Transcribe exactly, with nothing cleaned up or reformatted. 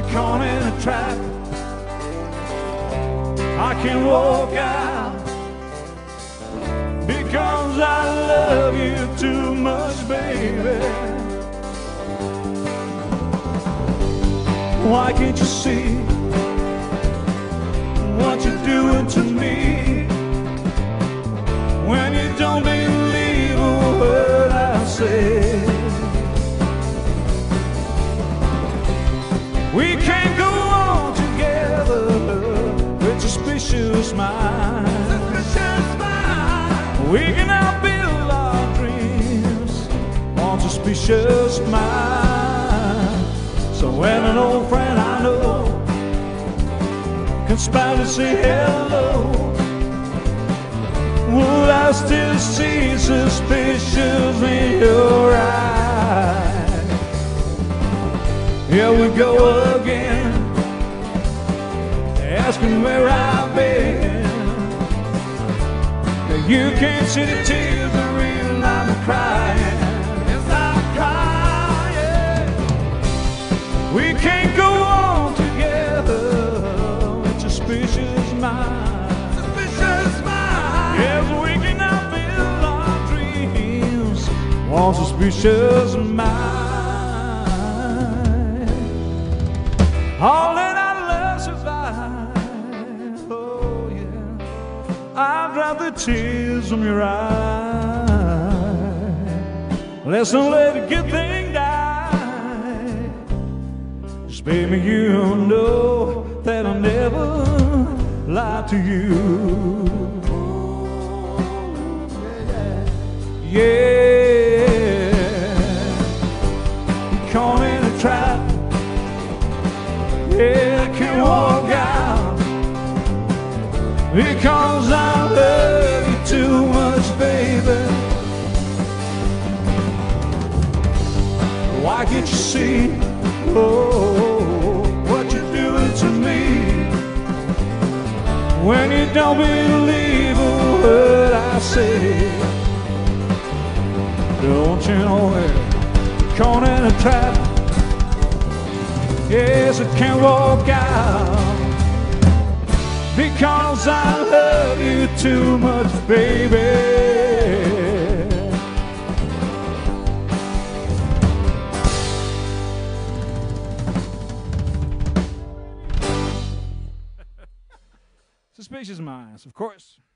caught in a trap. I can't walk out because I love you too much, baby. Why can't you see what you're doing to me when you don't believe a word I say? We can't go on together with suspicious minds. Suspicious minds. We cannot build our dreams on suspicious minds. So when an old friend I know conspire to say hello, will I still see suspicious in your eyes? Here we go again, asking where I've been. You can't see the tears, the reason I'm crying. Yes, I'm crying. We can't go on together with suspicious minds. Suspicious minds. Yes, we cannot build our dreams on suspicious minds. All that our love survive, oh yeah. I've dropped the tears from your eyes. Let's not let a good thing die. Just baby, you know that I'll never lie to you. Yeah, you're caught in a trap. Yeah, I can't walk out because I love you too much, baby. Why can't you see, oh, what you're doing to me when you don't believe a word I say? Don't you know it? You're caught in a trap. Yes, I can't walk out because I love you too much, baby. Suspicious minds, of course.